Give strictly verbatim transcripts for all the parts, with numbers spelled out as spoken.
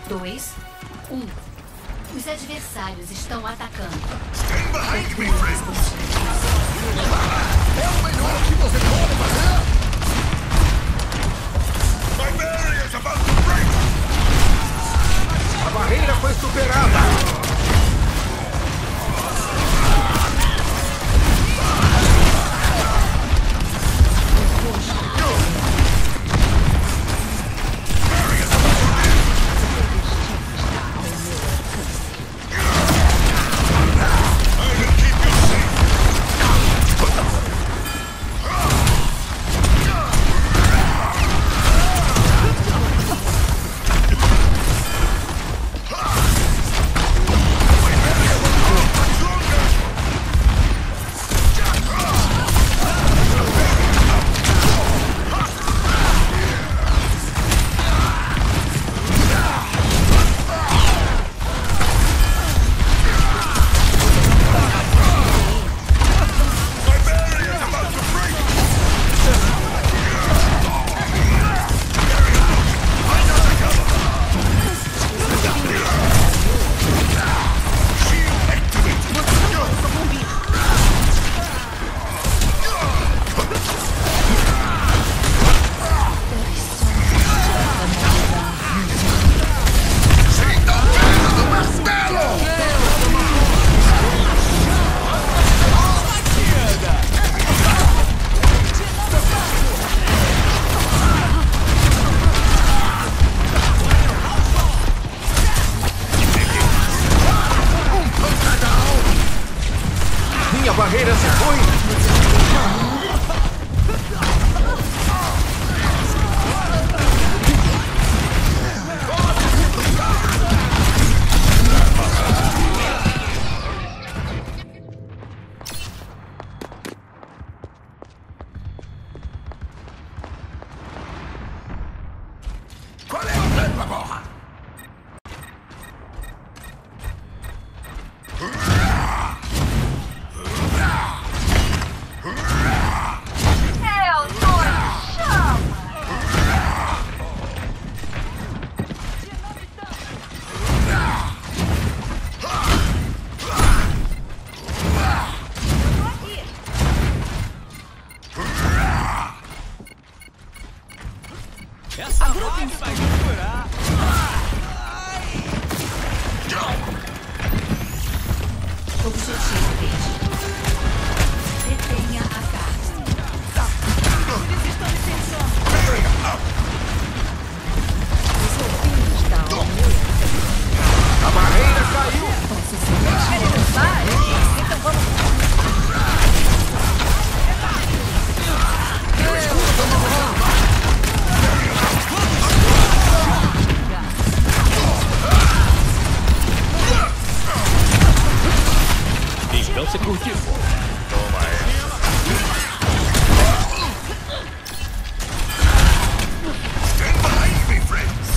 dois, um. Os adversários estão atacando. Stand behind me, friends! É o melhor que você pode fazer! My barrier's about to break! A barreira foi superada! Minha barreira se foi! Qual é o plano agora? Eu tô em chama! Essa vibe vai segurar. Objetivo perdido. Detenha a carga. Eles estão me sensando! Os ouvintes da aldeia. A barreira caiu! Querem levar? Então vamos... Então você curtiu. Toma essa. Stand behind me, friends!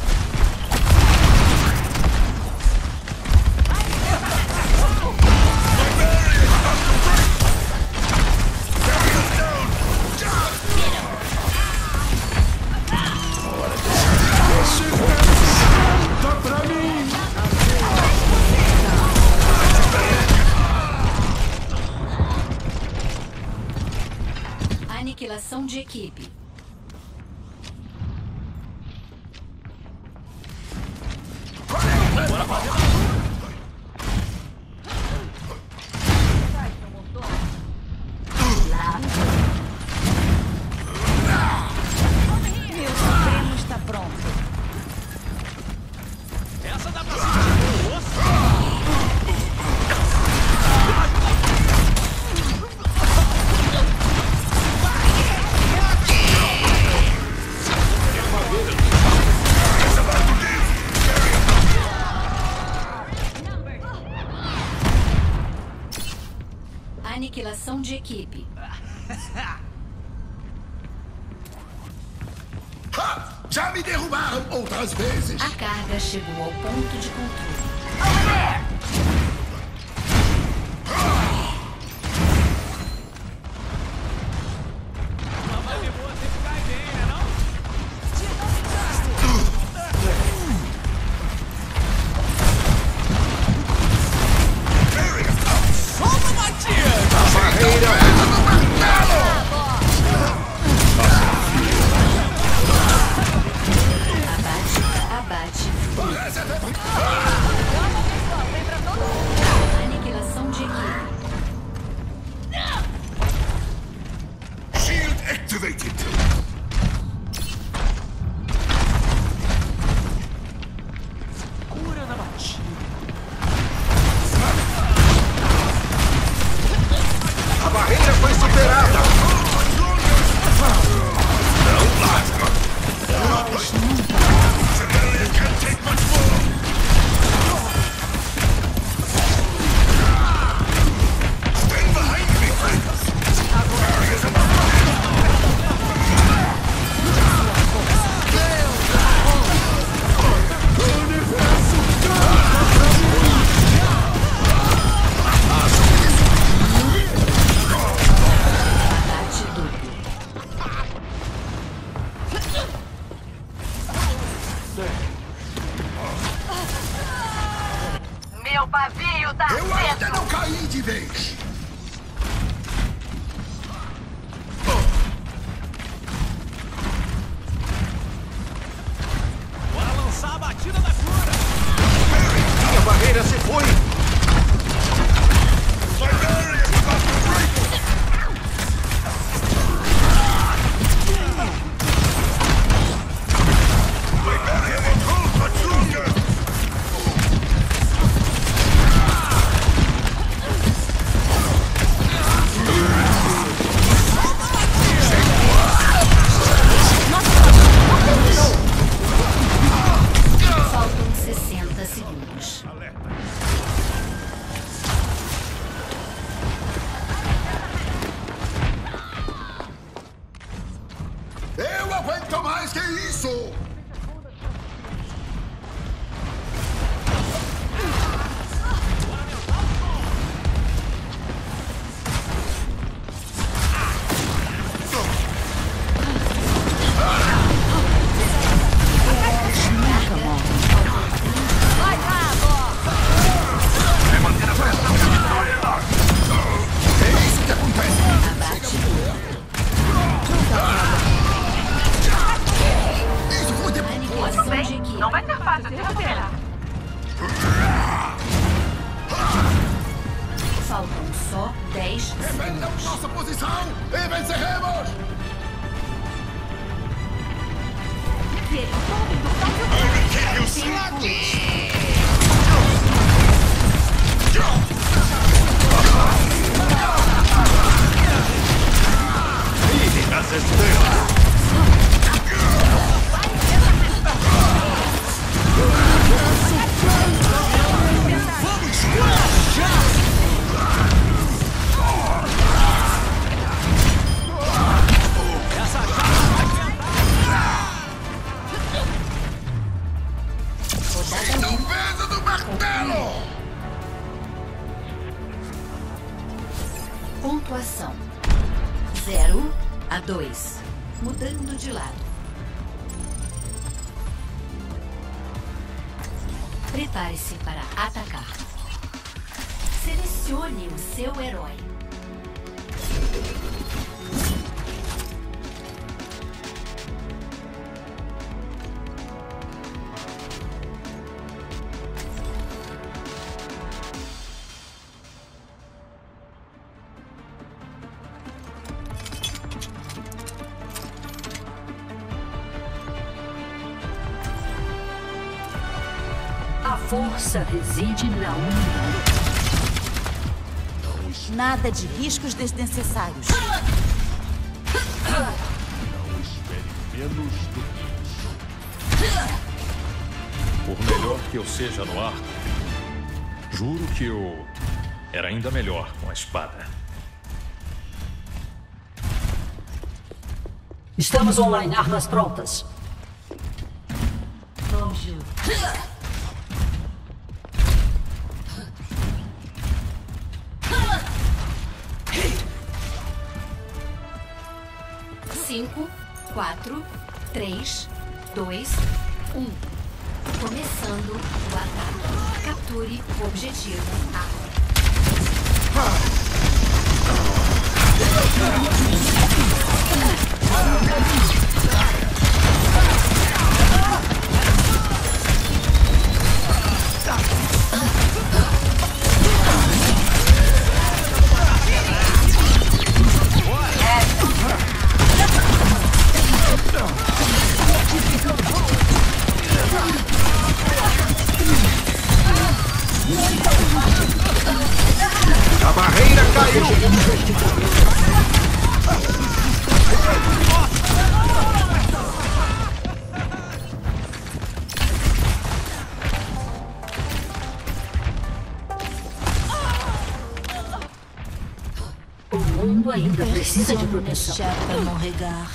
My barrier's about to break! Barrier's down! Dá pra mim! Aniquilação de equipe. Meu supremo está pronto. Essa dá pra sentir no osso. Aniquilação de equipe. Ha! Já me derrubaram outras vezes! A carga chegou ao ponto de controle. Uma vibe boa sempre cai bem, né não? Aniquilação de equipe. Shield activated. Cura na batida. A barreira foi superada. Não lasca. Civilian can't take much more. Stand behind me, friends. Barriers above. Abate duplo. Meu pavio tá Eu ainda aceso. não caí de vez. Bora lançar a batida da cura. Minha barreira se foi. Siberian about to break. Siberian will hold much longer. Faltam sessenta segundos. Eu aguento mais que isso! Vai lá, É manter a pressão de vitória lá. É isso que acontece. Abate. Isso foi depois. Aniquilação de equipe. Não vai ser fácil de recuperar. Faltam só dez Defendam segundos. nossa posição e venceremos! As estrelas. Sinta o peso do martelo! Pontuação: zero a dois. Mudando de lado. Prepare-se para atacar. Selecione o seu herói. A força reside na união. Nada de riscos desnecessários. Menos do que isso. Por melhor que eu seja no arco, juro que eu era ainda melhor com a espada. Estamos online, armas prontas. Bonjour. Cinco, quatro, três, dois, um. Começando o ataque. Capture o objetivo A. mundo ainda precisa de proteção. Para não regar.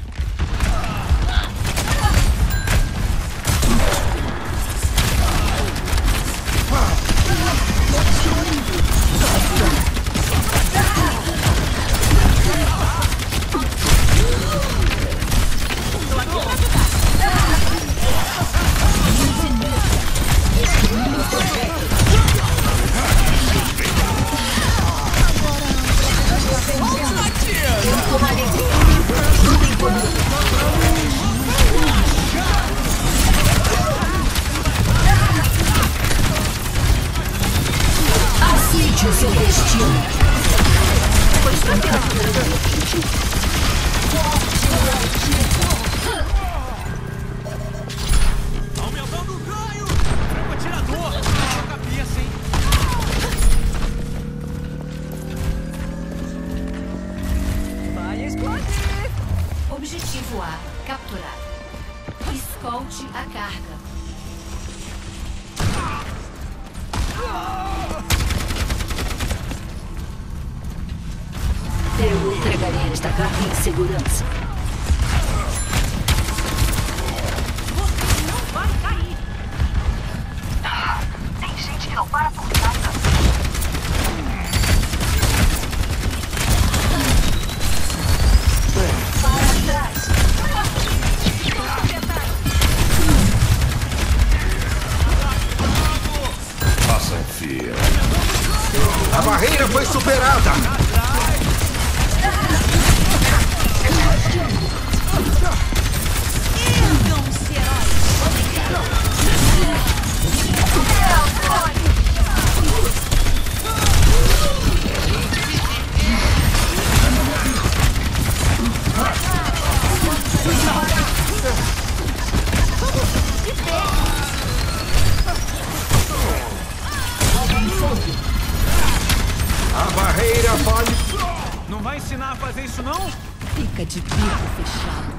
Aceite o seu destino. Pois para capturar o objetivo. Aumentando o ganho! Franco atirador! Na sua cabeça, hein? Vai explodir! Objetivo A, capturar. Escolte a carga. Eu entregarei esta carga em segurança. Você não vai cair! Tem gente que não para por nada. Para trás! Faça fia. A barreira foi superada. Ergam-se, heróis! A barreira vale. Não vai ensinar a fazer isso, não? Fica de bico fechado.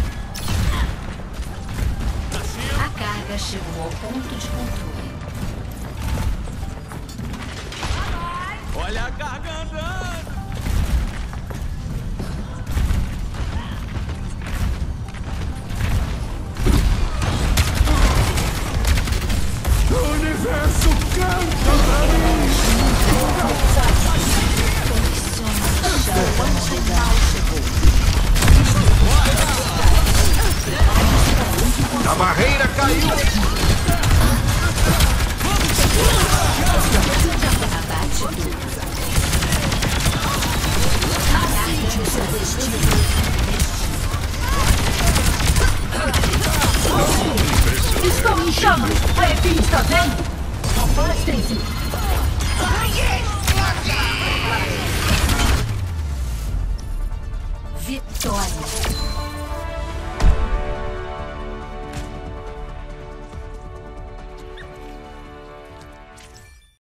A carga chegou ao ponto de controle. Olha a carga andando! O universo canta pra mim! A barreira caiu. Abate tudo. Aceite o seu destino. Estão em chamas! A Epi está vendo? Afastem-se! Vitória.